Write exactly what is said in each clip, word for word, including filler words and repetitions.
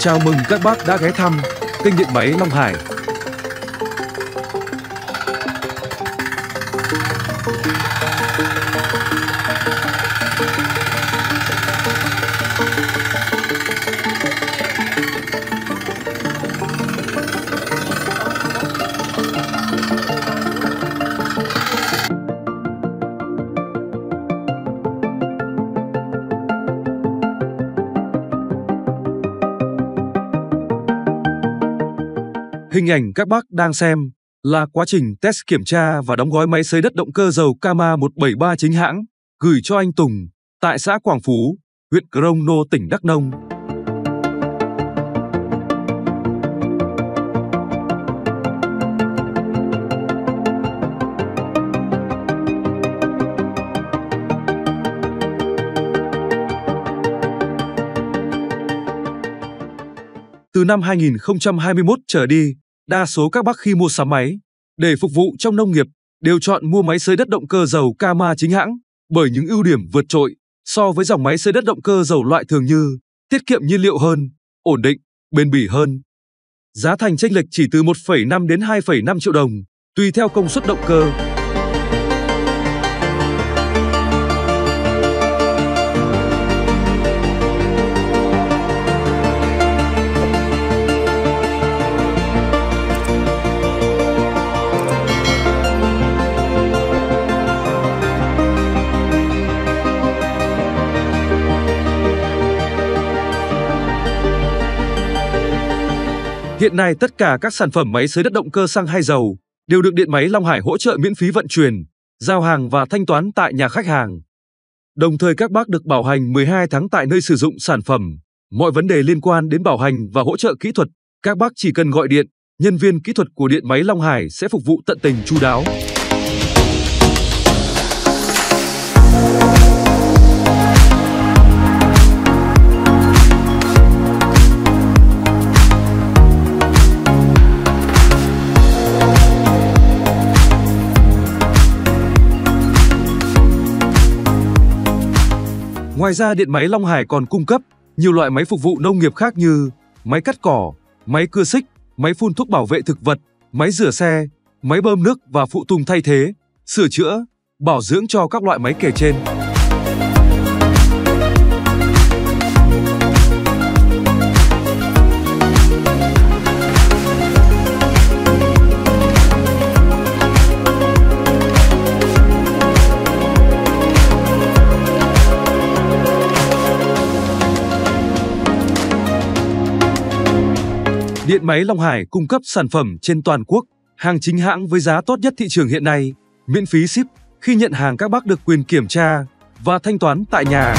Chào mừng các bác đã ghé thăm kênh Điện Máy Long Hải. Hình ảnh các bác đang xem là quá trình test kiểm tra và đóng gói máy xới đất động cơ dầu Kama một bảy ba chính hãng gửi cho anh Tùng tại xã Quảng Phú, huyện Crono, tỉnh Đắk Nông. Từ năm hai nghìn không trăm hai mươi mốt trở đi, đa số các bác khi mua sắm máy để phục vụ trong nông nghiệp đều chọn mua máy xới đất động cơ dầu Kama chính hãng bởi những ưu điểm vượt trội so với dòng máy xới đất động cơ dầu loại thường như tiết kiệm nhiên liệu hơn, ổn định, bền bỉ hơn. Giá thành chênh lệch chỉ từ một phẩy năm đến hai phẩy năm triệu đồng, tùy theo công suất động cơ. Hiện nay tất cả các sản phẩm máy xới đất động cơ xăng hay dầu đều được Điện Máy Long Hải hỗ trợ miễn phí vận chuyển, giao hàng và thanh toán tại nhà khách hàng. Đồng thời các bác được bảo hành mười hai tháng tại nơi sử dụng sản phẩm. Mọi vấn đề liên quan đến bảo hành và hỗ trợ kỹ thuật, các bác chỉ cần gọi điện, nhân viên kỹ thuật của Điện Máy Long Hải sẽ phục vụ tận tình chu đáo. Ngoài ra, Điện Máy Long Hải còn cung cấp nhiều loại máy phục vụ nông nghiệp khác như máy cắt cỏ, máy cưa xích, máy phun thuốc bảo vệ thực vật, máy rửa xe, máy bơm nước và phụ tùng thay thế, sửa chữa, bảo dưỡng cho các loại máy kể trên. Điện Máy Long Hải cung cấp sản phẩm trên toàn quốc, hàng chính hãng với giá tốt nhất thị trường hiện nay, miễn phí ship. Khi nhận hàng các bác được quyền kiểm tra và thanh toán tại nhà.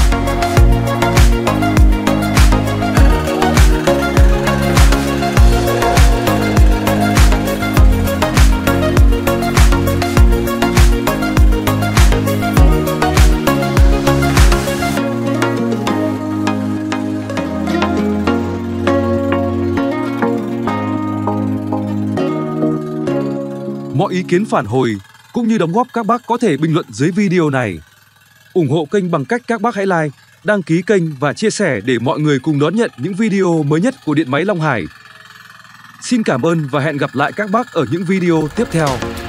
Mọi ý kiến phản hồi cũng như đóng góp các bác có thể bình luận dưới video này. Ủng hộ kênh bằng cách các bác hãy like, đăng ký kênh và chia sẻ để mọi người cùng đón nhận những video mới nhất của Điện Máy Long Hải. Xin cảm ơn và hẹn gặp lại các bác ở những video tiếp theo.